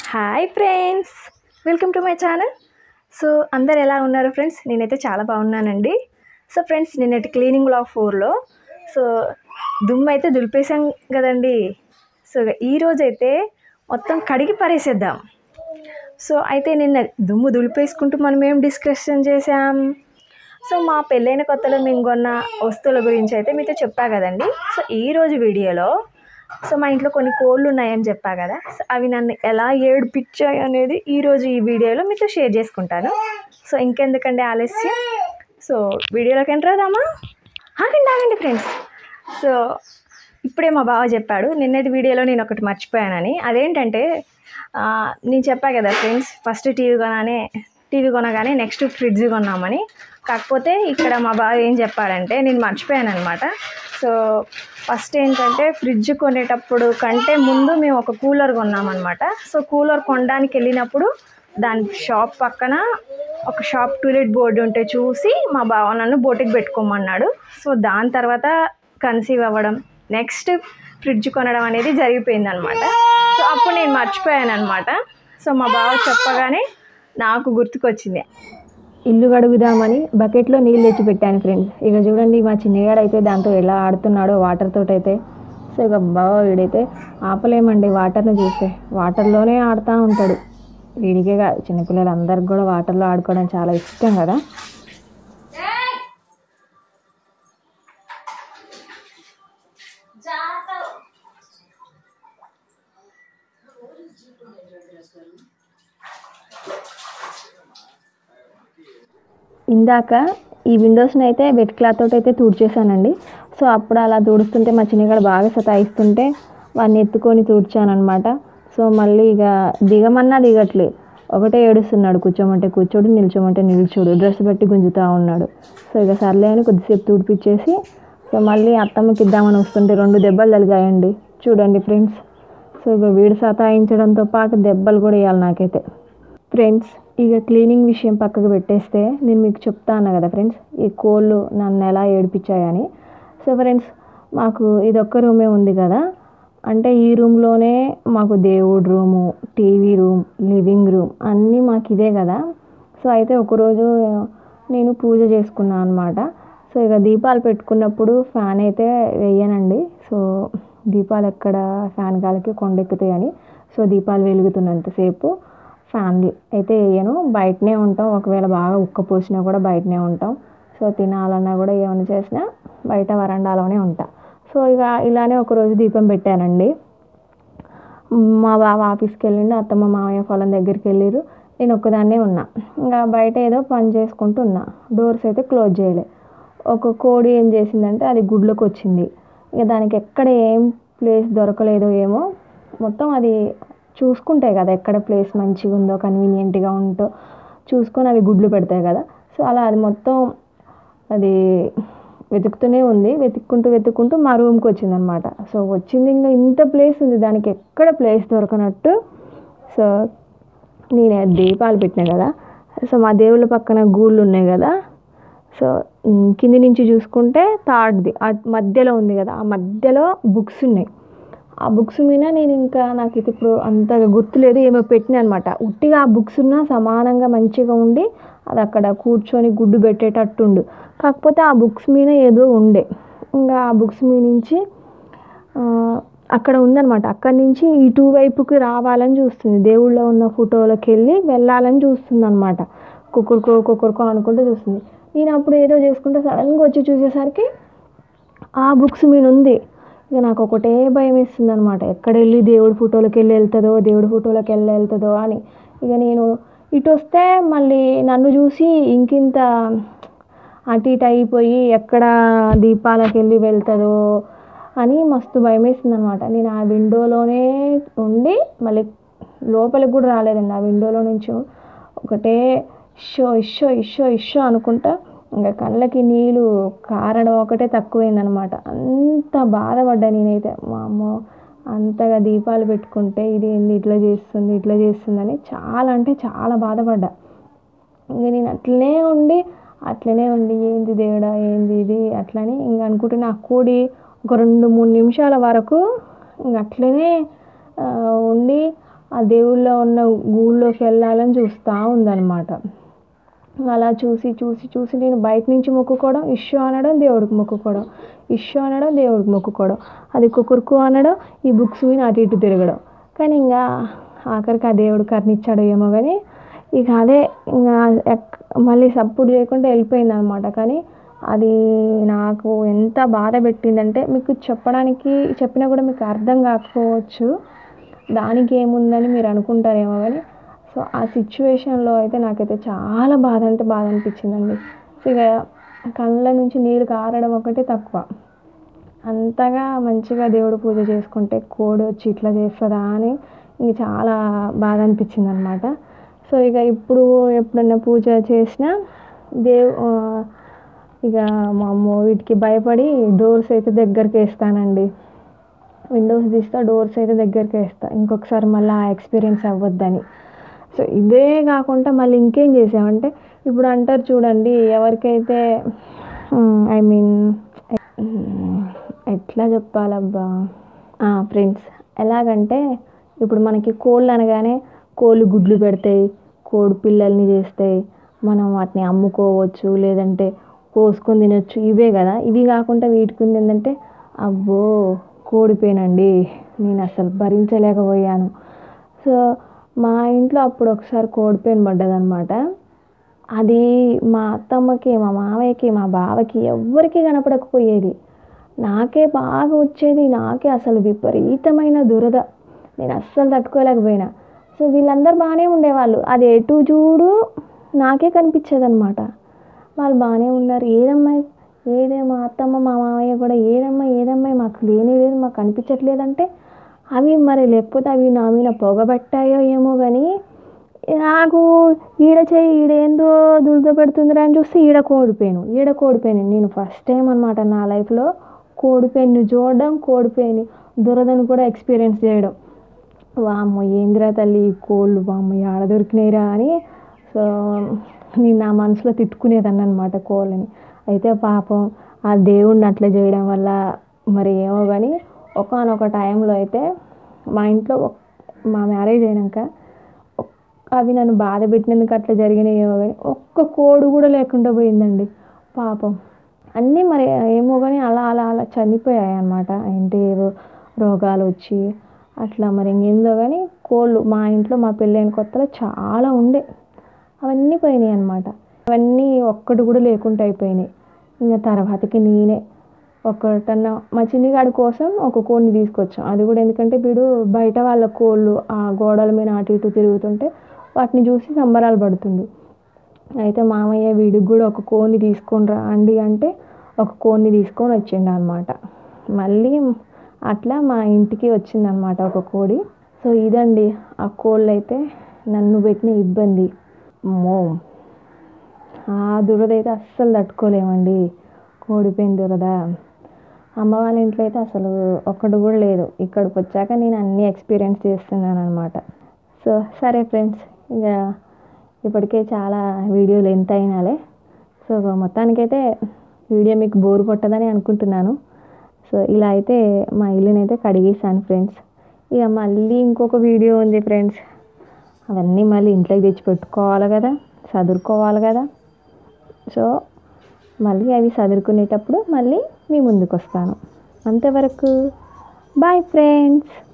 Hi friends, welcome to my channel. So అందరు ఎలా ఉన్నారు ఫ్రెండ్స్? నేనైతే చాలా బాగున్నానండి. సో ఫ్రెండ్స్, నిన్నటి క్లీనింగ్ బ్లాగ్ 4లో సో దుమ్ము అయితే దులిపేసాం కదండి. సో ఈరోజు అయితే మొత్తం కడిగి పరేసేద్దాం. సో అయితే నిన్న దుమ్ము దులిపేసుకుంటూ మనం ఏం డిస్కషన్ చేసాం? సో మా పెళ్ళైన కొత్తలో మేము కొన్న వస్తువుల గురించి అయితే మీతో చెప్పా కదండి. సో ఈరోజు వీడియోలో సో మా ఇంట్లో కొన్ని కోళ్ళు ఉన్నాయని చెప్పా కదా. సో అవి నన్ను ఎలా ఏడిపించాయి అనేది ఈరోజు ఈ వీడియోలో మీతో షేర్ చేసుకుంటాను. సో ఇంకెందుకండి ఆలస్యం, సో వీడియోలోకి ఎంటర్ అవుదామా? ఆగండి ఫ్రెండ్స్. సో ఇప్పుడే మా బావ చెప్పాడు నిన్నటి వీడియోలో నేను ఒకటి మర్చిపోయానని. అదేంటంటే నేను చెప్పా కదా ఫ్రెండ్స్, ఫస్ట్ టీవీ కొనగానే నెక్స్ట్ ఫ్రిడ్జ్ కొన్నామని. కాకపోతే ఇక్కడ మా బావ ఏం చెప్పాడంటే నేను మర్చిపోయాను అనమాట. సో ఫస్ట్ ఏంటంటే ఫ్రిడ్జ్ కొనేటప్పుడు కంటే ముందు మేము ఒక కూలర్ కొన్నామన్నమాట. సో కూలర్ కొనడానికి వెళ్ళినప్పుడు దాని షాప్ పక్కన ఒక షాప్ టూలెట్ బోర్డు ఉంటే చూసి మా బావ నన్ను బోటికి పెట్టుకోమన్నాడు. సో దాని తర్వాత కన్సీవ్ అవ్వడం, నెక్స్ట్ ఫ్రిడ్జ్ కొనడం అనేది జరిగిపోయింది అనమాట. సో అప్పుడు నేను మర్చిపోయాను అనమాట. సో మా బావ చెప్పగానే నాకు గుర్తుకొచ్చింది. ఇల్లు కడుగుదామని బకెట్లో నీళ్ళు తెచ్చి పెట్టాను ఫ్రెండ్స్. ఇక చూడండి మా చిన్నగాడు అయితే దాంతో ఎలా ఆడుతున్నాడో వాటర్ తోటి అయితే. సో ఇక బావ వీడైతే ఆపలేమండి, వాటర్ని చూస్తే వాటర్లోనే ఆడుతూ ఉంటాడు. వీడికే కాదు, చిన్నపిల్లలందరికీ కూడా వాటర్లో ఆడుకోవడం చాలా ఇష్టం కదా. ఇందాక ఈ విండోస్ని అయితే వెట్ క్లాత్ తోటి అయితే తుడిచేసానండి. సో అప్పుడు అలా తుడుస్తుంటే మా చిన్నగాడు బాగా సతాయిస్తుంటే వాడిని ఎత్తుకొని తుడిచానమాట. సో మళ్ళీ ఇక దిగమన్నా దిగట్లే, ఒకటే ఏడుస్తున్నాడు. కూర్చోమంటే కూర్చోడు, నిల్చోమంటే నిల్చోడు, డ్రెస్ బట్టి గుంజుతూ ఉన్నాడు. సో ఇక సర్లే అని కొద్దిసేపు తుడిపించేసి సో మళ్ళీ అత్తమ్మకి ఇద్దామని వస్తుంటే 2 దెబ్బలు తలిగాయండి చూడండి ఫ్రెండ్స్. సో ఇక వీడు సతాయించడంతో పాటు దెబ్బలు కూడా వేయాలి నాకైతే ఫ్రెండ్స్. ఇక క్లీనింగ్ విషయం పక్కకు పెట్టేస్తే నేను మీకు చెప్తాను కదా ఫ్రెండ్స్, ఈ కోళ్ళు నన్ను ఎలా ఏడిపించాయని. సో ఫ్రెండ్స్, మాకు ఇదొక్క రూమే ఉంది కదా, అంటే ఈ రూమ్లోనే మాకు దేవుడు room, TV room, living room అన్నీ మాకు ఇదే కదా. సో అయితే ఒకరోజు నేను పూజ చేసుకున్నాను అనమాట. సో ఇక దీపాలు పెట్టుకున్నప్పుడు ఫ్యాన్ అయితే వేయనండి. సో దీపాలు ఎక్కడ ఫ్యాన్ గాలికి కొండెక్కుతాయని సో దీపాలు వెలుగుతున్నంతసేపు ఫ్యాన్ అయితే వేయను, బయటనే ఉంటాం. ఒకవేళ బాగా ఉక్కపోసినా కూడా బయటనే ఉంటాం. సో తినాలన్నా కూడా ఏమైనా చేసినా బయట వరండాలోనే ఉంటా. సో ఇక ఇలానే ఒకరోజు దీపం పెట్టానండి. మా బావ ఆఫీస్కి వెళ్ళిండు, అత్తమ్మ మామయ్య పొలం దగ్గరికి వెళ్ళిరు, నేను ఒక్కదాన్నే ఉన్నా. ఇంకా బయట ఏదో పని చేసుకుంటూ ఉన్నా, డోర్స్ అయితే క్లోజ్ చేయలే. ఒక కోడి ఏం చేసిందంటే అది గుడ్లోకి వచ్చింది. ఇక దానికి ఎక్కడ ఏం ప్లేస్ దొరకలేదో ఏమో, మొత్తం అది చూసుకుంటాయి కదా ఎక్కడ ప్లేస్ మంచిగా ఉందో కన్వీనియంట్గా ఉంటో చూసుకొని అవి గుడ్లు పెడతాయి కదా. సో అలా అది మొత్తం అది వెతుకుతూనే ఉంది, వెతుక్కుంటూ మా రూమ్కి వచ్చిందనమాట. సో వచ్చింది, ఇంకా ఇంత ప్లేస్ ఉంది దానికి ఎక్కడ ప్లేస్ దొరకనట్టు. సో నేను దీపాలు పెట్టినా కదా, సో మా దేవుళ్ళ పక్కన గూళ్ళు ఉన్నాయి కదా. సో కింది నుంచి చూసుకుంటే థర్డ్ది మధ్యలో ఉంది కదా, ఆ మధ్యలో బుక్స్ ఉన్నాయి. ఆ బుక్స్ మీద నేను ఇంకా నాకు ఇది ఇప్పుడు అంతగా గుర్తులేదు, ఏమో పెట్టినా అనమాట. ఉట్టిగా ఆ బుక్స్ ఉన్నా సమానంగా మంచిగా ఉండి అది అక్కడ కూర్చొని గుడ్డు పెట్టేటట్టుండు. కాకపోతే ఆ బుక్స్ మీద ఏదో ఉండే, ఇంకా ఆ బుక్స్ మీద నుంచి అక్కడ ఉందనమాట. అక్కడి నుంచి ఇటు వైపుకి రావాలని చూస్తుంది, దేవుళ్ళో ఉన్న ఫోటోలకి వెళ్ళాలని చూస్తుంది అనమాట. కుక్కరుకో అనుకుంటూ చూస్తుంది. నేను అప్పుడు ఏదో చేసుకుంటే సడన్గా వచ్చి చూసేసరికి ఆ బుక్స్ మీద ఉంది. ఇక నాకు ఒకటే భయం వేస్తుంది అనమాట, ఎక్కడ వెళ్ళి దేవుడి ఫోటోలకి వెళ్తుందో అని. ఇక నేను ఇటు వస్తే మళ్ళీ నన్ను చూసి ఇంకింత అటు ఇటు అయిపోయి ఎక్కడ దీపాలకు వెళ్తుందో అని మస్తు భయం వేస్తుంది అనమాట. నేను ఆ విండోలోనే ఉండి మళ్ళీ లోపలికి కూడా రాలేదండి. ఆ విండోలో నుంచి ఒకటే ఇషో అనుకుంటా ఇంకా కళ్ళకి నీళ్ళు కారడం ఒకటే తక్కువైందనమాట. అంత బాధపడ్డా నేనైతే. మా అమ్మ అంతగా దీపాలు పెట్టుకుంటే ఇది ఏంది ఇట్లా చేస్తుందని చాలా అంటే చాలా బాధపడ్డా. ఇంక నేను అట్లనే ఉండి ఏంది దేవుడా ఏంది ఇది అట్లని ఇంక అనుకుంటే నా కోడి ఒక 2-3 నిమిషాల వరకు ఇంక అట్లనే ఉండి ఆ దేవుళ్ళో ఉన్న గూళ్ళోకి వెళ్ళాలని చూస్తూ ఉందన్నమాట. అలా చూసి చూసి చూసి నేను బయట నుంచి మొక్కుకోవడం, ఇష్యూ అనడం, దేవుడికి మొక్కుకోవడం, ఇష్యూ అనడం, దేవుడికి మొక్కుకోవడం, అది కుకురుకు అనడం, ఈ బుక్స్ విని అటు ఇటు తిరగడం. కానీ ఇంకా ఆఖరికి ఆ దేవుడు కరుణిచ్చాడో ఏమో కానీ ఇక అదే ఇంకా మళ్ళీ సపోర్ట్ చేయకుండా వెళ్ళిపోయింది అనమాట. కానీ అది నాకు ఎంత బాధ పెట్టిందంటే మీకు చెప్పినా కూడా మీకు అర్థం కాకపోవచ్చు దానికి ఏముందని మీరు అనుకుంటారేమో కానీ. సో ఆ సిచ్యువేషన్లో అయితే నాకైతే చాలా బాధ అంటే బాధ అనిపించిందండి. ఇక కళ్ళ నుంచి నీళ్ళు కారడం ఒకటే తక్కువ. అంతగా మంచిగా దేవుడు పూజ చేసుకుంటే కోడి వచ్చి ఇట్లా చేస్తుందా అని ఇంక చాలా బాధ అనిపించింది అనమాట. సో ఇక ఇప్పుడు ఎప్పుడన్నా పూజ చేసినా ఇక మా అమ్మ వీటికి భయపడి డోర్స్ అయితే దగ్గరికి వేస్తానండి. విండోస్ తీస్తా, డోర్స్ అయితే దగ్గరికి వేస్తా, ఇంకొకసారి మళ్ళీ ఆ ఎక్స్పీరియన్స్ అవ్వద్దని. సో ఇదే కాకుండా మళ్ళీ ఇంకేం చేసామంటే ఇప్పుడు అంటారు చూడండి, ఎవరికైతే ఐ మీన్ ఎట్లా చెప్పాలబ్బా ఫ్రెండ్స్, ఎలాగంటే ఇప్పుడు మనకి కోళ్ళు అనగానే కోళ్ళు గుడ్లు పెడతాయి, కోడి పిల్లల్ని చేస్తాయి, మనం వాటిని అమ్ముకోవచ్చు, లేదంటే కోసుకొని తినొచ్చు, ఇవే కదా. ఇవి కాకుండా వీటికి ఉంది ఏంటంటే అబ్బో కోడిపోయినండి నేను అసలు భరించలేకపోయాను. సో మా ఇంట్లో అప్పుడు ఒకసారి కోడిపోయిన పడ్డదనమాట. అది మా అత్తమ్మకి, మా మామయ్యకి, మా బావకి ఎవ్వరికీ కనపడకపోయేది. నాకే బాగా వచ్చేది, నాకే అసలు విపరీతమైన దురద, నేను అస్సలు తట్టుకోలేకపోయినా. సో వీళ్ళందరూ బాగానే ఉండేవాళ్ళు, అది ఎటు చూడు నాకే కనిపించేదనమాట. వాళ్ళు బాగానే ఉన్నారు, ఏదే మా అత్తమ్మ మా మామయ్య కూడా ఏదమ్మాయి మాకు లేనే లేదు, మాకు కనిపించట్లేదంటే అవి మరి లేకపోతే అవి నా మీద పొగబట్టాయో ఏమో కానీ నాకు ఈడేందో దురద పెడుతుందిరా అని చూస్తే ఈడ కోడిపోయాను. నేను ఫస్ట్ టైం అనమాట నా లైఫ్లో కోడిపోయిని చూడడం, కోడిపోయిని దురదను కూడా ఎక్స్పీరియన్స్ చేయడం. వామ్మో ఏందిరా తల్లి కోళ్ళు, వామ్మో ఆడ దొరికినాయిరా అని. సో నేను నా మనసులో తిట్టుకునేదాన్ని అనమాట కోళ్ళని. అయితే పాపం ఆ దేవుడిని అట్లా చేయడం వల్ల మరి ఏమో కానీ ఒకానొక టైంలో అయితే మా ఇంట్లో మా మ్యారేజ్ అయినాక అవి నన్ను బాధ పెట్టినందుకు అట్లా జరిగినాయేమో కానీ ఒక్క కోడి కూడా లేకుండా పోయిందండి పాపం. అన్నీ మరి ఏమో కానీ అలా అలా అలా చనిపోయాయి అన్నమాట. ఏంటి ఏవో రోగాలు వచ్చి అట్లా మరి ఇంకేందో కానీ కోళ్ళు మా ఇంట్లో మా పెళ్ళైన కొత్తలో చాలా ఉండే, అవన్నీ పోయినాయి అన్నమాట. అవన్నీ ఒక్కటి కూడా లేకుండా అయిపోయినాయి. ఇంకా తర్వాతకి నేనే ఒకటన్నా మా చిన్నిగాడి కోసం ఒక కోడిని తీసుకొచ్చాం. అది కూడా ఎందుకంటే వీడు బయట వాళ్ళ కోళ్ళు ఆ గోడల మీద అటు ఇటు తిరుగుతుంటే వాటిని చూసి సంబరాలు పడుతుంది. అయితే మామయ్య వీడికి కూడా ఒక కోడిని తీసుకొని రా అండి అంటే ఒక కోడిని తీసుకొని వచ్చిండు అనమాట. మళ్ళీ అట్లా మా ఇంటికి వచ్చిందనమాట ఒక కోడి. సో ఇదండి ఆ కోళ్ళు అయితే నన్ను పెట్టిన ఇబ్బంది. ఆ దురద అయితే అస్సలు తట్టుకోలేమండి, కోడిపోయిన దురద. అమ్మ వాళ్ళ ఇంట్లో అయితే అసలు ఒక్కటి కూడా లేదు. ఇక్కడికి వచ్చాక నేను అన్నీ ఎక్స్పీరియన్స్ చేస్తున్నాను అనమాట. సో సరే ఫ్రెండ్స్, ఇక ఇప్పటికే చాలా వీడియోలు ఎంత అయినాలే. సో మొత్తానికైతే వీడియో మీకు బోర్ కొట్టదని అనుకుంటున్నాను. సో ఇలా అయితే మా ఇల్లునైతే కడిగేసాను ఫ్రెండ్స్. ఇక మళ్ళీ ఇంకొక వీడియో ఉంది ఫ్రెండ్స్, అవన్నీ మళ్ళీ ఇంట్లోకి తెచ్చి పెట్టుకోవాలి కదా, చదువుకోవాలి కదా. సో మళ్ళీ అవి చదువుకునేటప్పుడు మళ్ళీ మీ ముందుకు వస్తాను. అంతవరకు బాయ్ ఫ్రెండ్స్.